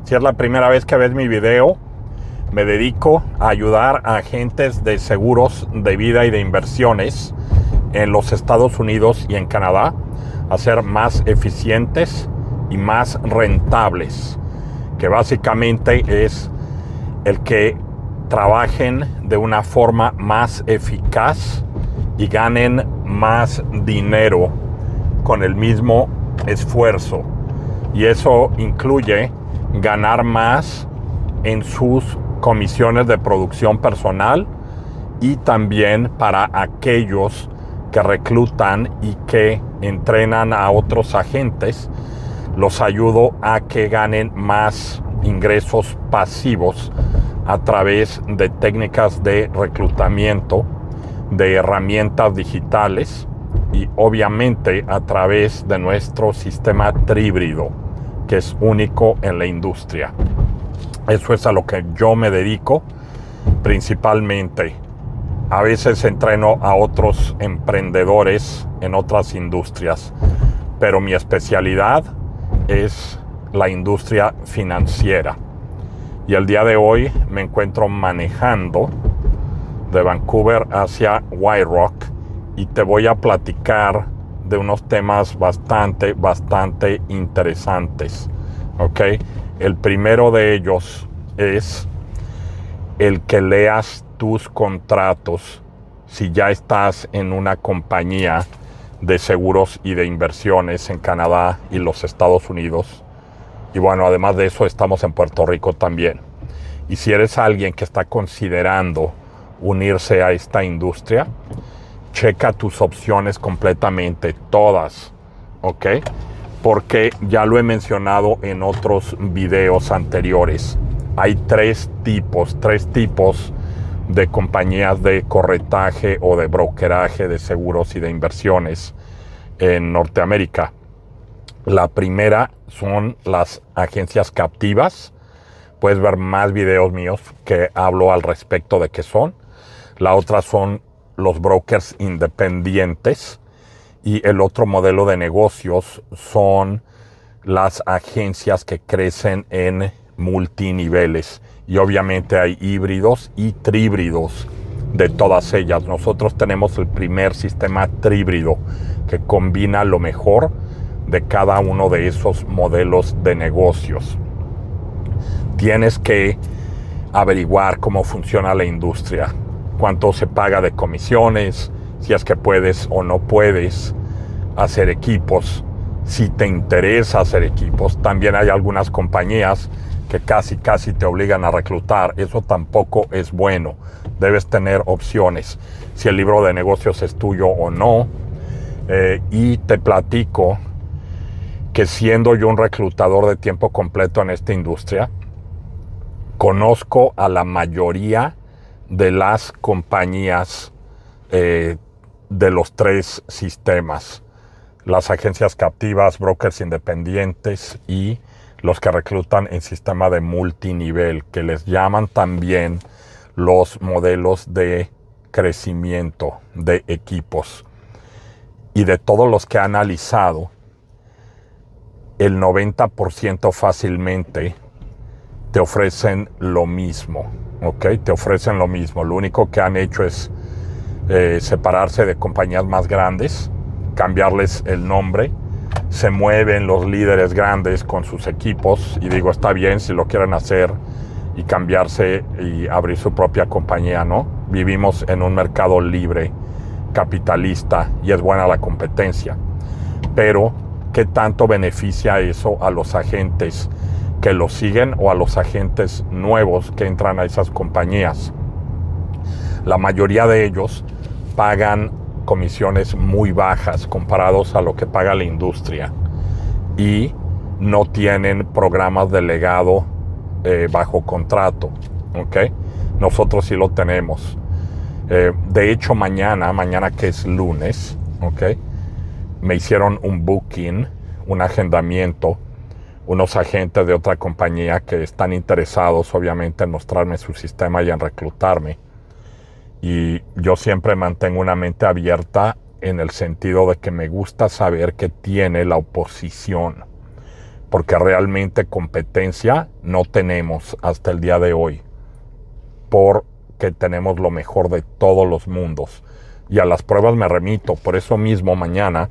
Si es la primera vez que ves mi video, me dedico a ayudar a agentes de seguros de vida y de inversiones en los Estados Unidos y en Canadá a ser más eficientes y más rentables, que básicamente es el que trabajen de una forma más eficaz y ganen más dinero con el mismo esfuerzo. Y eso incluye ganar más en sus comisiones de producción personal y también para aquellos que reclutan y que entrenan a otros agentes. Los ayudo a que ganen más ingresos pasivos a través de técnicas de reclutamiento, de herramientas digitales y obviamente a través de nuestro sistema tríbrido, que es único en la industria. Eso es a lo que yo me dedico principalmente. A veces entreno a otros emprendedores en otras industrias, pero mi especialidad es la industria financiera. Y el día de hoy me encuentro manejando de Vancouver hacia White Rock y te voy a platicar de unos temas bastante interesantes, ¿ok? El primero de ellos es el que leas tus contratos si ya estás en una compañía de seguros y de inversiones en Canadá y los Estados Unidos. Y bueno, además de eso estamos en Puerto Rico también. Y si eres alguien que está considerando unirse a esta industria, checa tus opciones completamente, todas, ¿ok? Porque ya lo he mencionado en otros videos anteriores. Hay tres tipos de compañías de corretaje o de brokeraje de seguros y de inversiones en Norteamérica. La primera son las agencias captivas. Puedes ver más videos míos que hablo al respecto de qué son. La otra son los brokers independientes. Y el otro modelo de negocios son las agencias que crecen en multiniveles. Y obviamente hay híbridos y tríbridos de todas ellas. Nosotros tenemos el primer sistema tríbrido que combina lo mejor de cada uno de esos modelos de negocios. Tienes que averiguar cómo funciona la industria, cuánto se paga de comisiones, si es que puedes o no puedes hacer equipos, si te interesa hacer equipos. También hay algunas compañías que casi te obligan a reclutar. Eso tampoco es bueno. Debes tener opciones, si el libro de negocios es tuyo o no. Y te platico que siendo yo un reclutador de tiempo completo en esta industria, conozco a la mayoría de las compañías de los tres sistemas: las agencias captivas, brokers independientes y los que reclutan en sistema de multinivel, que les llaman también los modelos de crecimiento de equipos. Y de todos los que he analizado, el 90% fácilmente te ofrecen lo mismo, ¿ok? Te ofrecen lo mismo. Lo único que han hecho es separarse de compañías más grandes, cambiarles el nombre. Se mueven los líderes grandes con sus equipos y digo, está bien si lo quieren hacer y cambiarse y abrir su propia compañía, ¿no? Vivimos en un mercado libre, capitalista, y es buena la competencia. Pero, ¿qué tanto beneficia eso a los agentes que lo siguen o a los agentes nuevos que entran a esas compañías? La mayoría de ellos pagan comisiones muy bajas comparados a lo que paga la industria y no tienen programas de legado bajo contrato, ¿ok? Nosotros sí lo tenemos. De hecho, mañana que es lunes, ¿ok? Me hicieron un booking, un agendamiento, unos agentes de otra compañía que están interesados obviamente en mostrarme su sistema y en reclutarme. Y yo siempre mantengo una mente abierta en el sentido de que me gusta saber qué tiene la oposición. porque realmente competencia no tenemos hasta el día de hoy, porque tenemos lo mejor de todos los mundos. Y a las pruebas me remito. Por eso mismo mañana,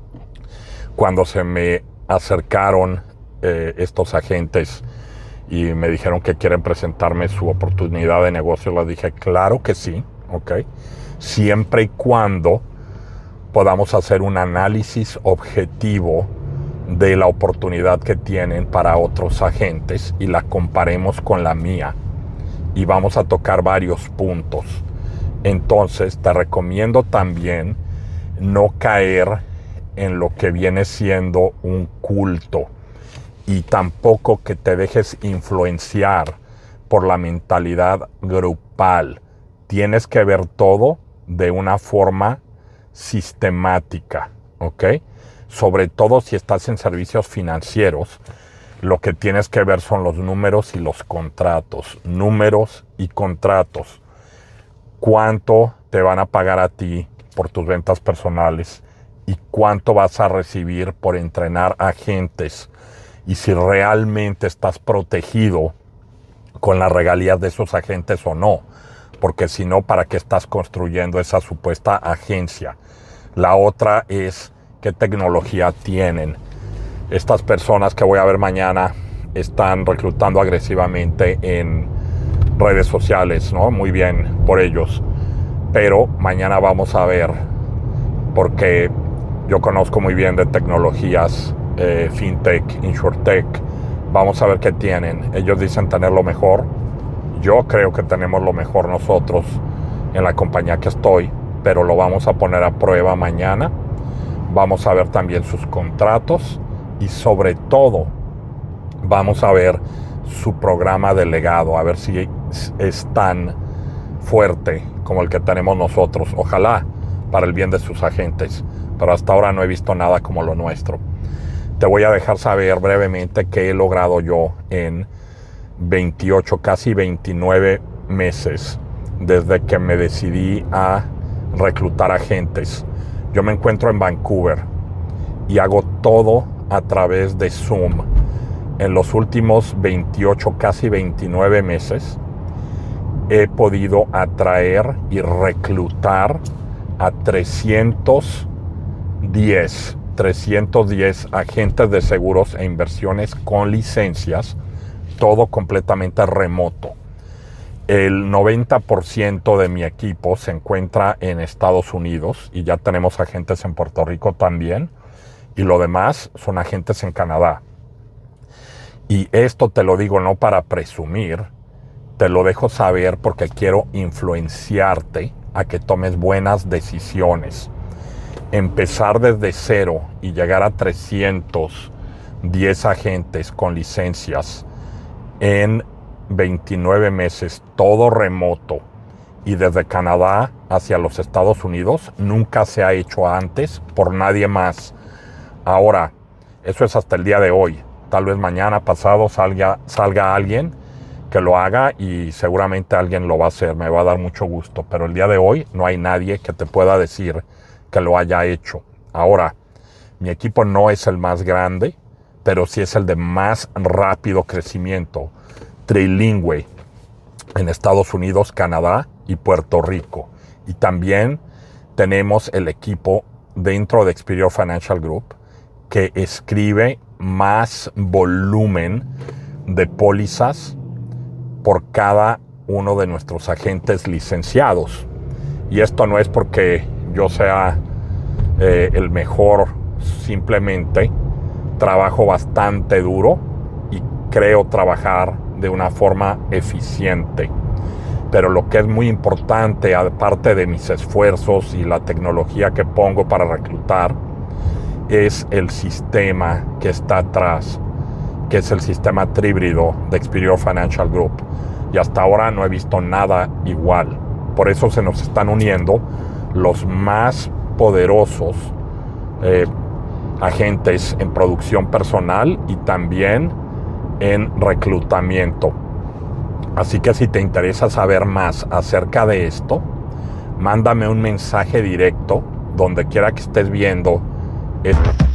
cuando se me acercaron estos agentes y me dijeron que quieren presentarme su oportunidad de negocio, les dije, claro que sí, ¿ok? Siempre y cuando podamos hacer un análisis objetivo de la oportunidad que tienen para otros agentes y la comparemos con la mía. Y vamos a tocar varios puntos. Entonces, te recomiendo también no caer en lo que viene siendo un culto y tampoco que te dejes influenciar por la mentalidad grupal. Tienes que ver todo de una forma sistemática, ¿ok? Sobre todo si estás en servicios financieros, lo que tienes que ver son los números y los contratos. Números y contratos. ¿Cuánto te van a pagar a ti por tus ventas personales? ¿Y cuánto vas a recibir por entrenar agentes? Y si realmente estás protegido con las regalías de esos agentes o no. Porque si no, ¿para qué estás construyendo esa supuesta agencia? La otra es qué tecnología tienen. Estas personas que voy a ver mañana están reclutando agresivamente en redes sociales, ¿no? Muy bien por ellos. Pero mañana vamos a ver, porque yo conozco muy bien de tecnologías, fintech, insurtech. Vamos a ver qué tienen. Ellos dicen tener lo mejor. Yo creo que tenemos lo mejor nosotros en la compañía que estoy, pero lo vamos a poner a prueba mañana. Vamos a ver también sus contratos y sobre todo vamos a ver su programa de legado, a ver si es tan fuerte como el que tenemos nosotros. Ojalá para el bien de sus agentes, pero hasta ahora no he visto nada como lo nuestro. Te voy a dejar saber brevemente qué he logrado yo en 28, casi 29 meses desde que me decidí a reclutar agentes. Yo me encuentro en Vancouver y hago todo a través de Zoom. En los últimos 28, casi 29 meses, he podido atraer y reclutar a 310 agentes de seguros e inversiones con licencias, todo completamente remoto. El 90% de mi equipo se encuentra en Estados Unidos y ya tenemos agentes en Puerto Rico también. Y lo demás son agentes en Canadá. Y esto te lo digo no para presumir, te lo dejo saber porque quiero influenciarte a que tomes buenas decisiones. Empezar desde cero y llegar a 310 agentes con licencias en 29 meses, todo remoto, y desde Canadá hacia los Estados Unidos, nunca se ha hecho antes por nadie más. Ahora, eso es hasta el día de hoy. Tal vez mañana, pasado, salga alguien que lo haga y seguramente alguien lo va a hacer. Me va a dar mucho gusto. Pero el día de hoy no hay nadie que te pueda decir que lo haya hecho. Ahora, mi equipo no es el más grande, pero sí es el de más rápido crecimiento. Trilingüe en Estados Unidos, Canadá y Puerto Rico. Y también tenemos el equipo dentro de Experior Financial Group que escribe más volumen de pólizas por cada uno de nuestros agentes licenciados. Y esto no es porque yo sea el mejor, simplemente trabajo bastante duro y creo trabajar de una forma eficiente. Pero lo que es muy importante, aparte de mis esfuerzos y la tecnología que pongo para reclutar, es el sistema que está atrás, que es el sistema tríbrido de Experior Financial Group. Y hasta ahora no he visto nada igual. Por eso se nos están uniendo los más poderosos agentes en producción personal y también en reclutamiento. Así que si te interesa saber más acerca de esto, mándame un mensaje directo donde quiera que estés viendo esto.